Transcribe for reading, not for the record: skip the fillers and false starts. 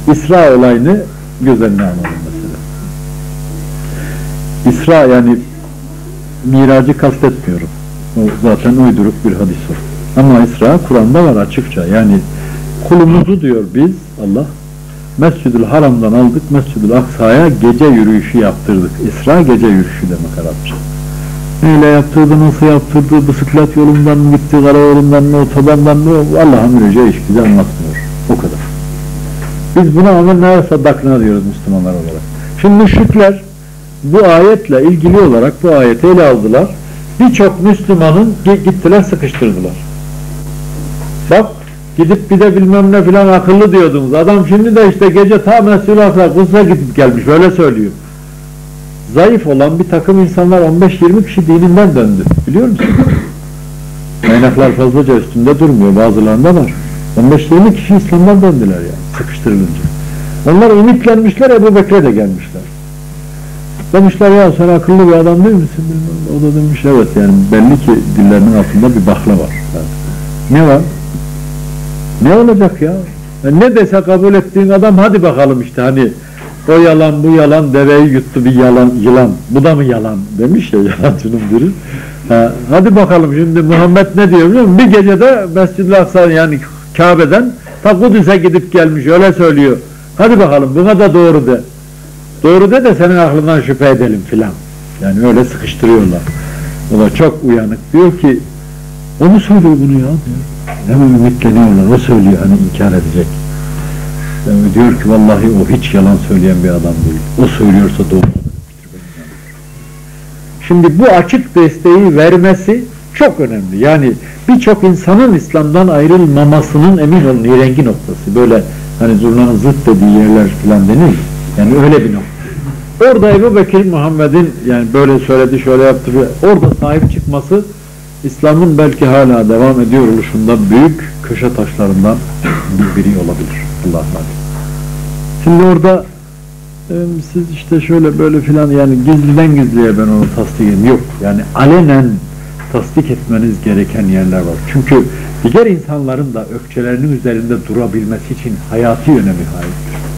İsra olayını göz önüne alalım mesela. İsra yani miracı kastetmiyorum. O zaten uyduruk bir hadis o. Ama İsra Kur'an'da var açıkça. Yani kulumuzu diyor biz Allah Mescid-ül Haram'dan aldık Mescid-ül Aksa'ya gece yürüyüşü yaptırdık. İsra gece yürüyüşü demek Arapça. Neyle yaptırdı, nasıl yaptırdı, bisiklet yolundan mı gitti, karayolundan mı, otobandan mı, Allah'ın bileceği iş bize anlatmıyor. O kadar. Biz buna ama ne saddakına diyoruz Müslümanlar olarak. Şimdi müşrikler bu ayetle ilgili olarak bu ayeti ele aldılar. Birçok Müslümanın gittiler sıkıştırdılar. Bak gidip bir de bilmem ne filan akıllı diyordunuz. Adam şimdi de işte gece ta Mescid-i Aksa Kudüs'e gidip gelmiş öyle söylüyor. Zayıf olan bir takım insanlar 15-20 kişi dininden döndü. Biliyor musun? Kaynaklar fazlaca üstünde durmuyor. Bazılarında var. 15-20 kişi İslam'dan döndüler yani sıkıştırılınca. Onlar ümitlenmişler, Ebu Bekir'e de gelmişler. Demişler ya sen akıllı bir adam değil misin? O da demiş evet yani belli ki dillerinin altında bir bakla var. Ne var? Ne olacak ya? Ne dese kabul ettiğin adam hadi bakalım işte hani o yalan bu yalan deveyi yuttu bir yalan yılan. Bu da mı yalan demiş ya yalancının biri. Hadi bakalım şimdi Muhammed ne diyor biliyor musun? Bir gecede Mescid-i Aksa yani Kabe'den ta Kudüs'e gidip gelmiş öyle söylüyor. Hadi bakalım buna da doğru de. Doğru de senin aklından şüphe edelim filan. Yani öyle sıkıştırıyorlar. O da çok uyanık. Diyor ki onu söylüyor bunu ya diyor. Hemen ümitleniyorlar. O söylüyor hani inkar edecek. Yani diyor ki vallahi o hiç yalan söyleyen bir adam değil. O söylüyorsa doğru. Şimdi bu açık desteği vermesi çok önemli. Yani birçok insanın İslam'dan ayrılmamasının emin olun nirengi noktası. Böyle hani zurnanın zıt dediği yerler filan denir. Yani öyle bir nokta. Orada Ebu Bekir Muhammed'in yani böyle söyledi şöyle yaptı. Orada sahip çıkması İslam'ın belki hala devam ediyor oluşunda büyük köşe taşlarından biri olabilir. Allah razı. Şimdi orada siz işte şöyle böyle filan yani gizliden gizliye ben onu tasdik edeyim. Yok yani alenen tasdik etmeniz gereken yerler var. Çünkü diğer insanların da ökçelerinin üzerinde durabilmesi için hayati önemi haizdir.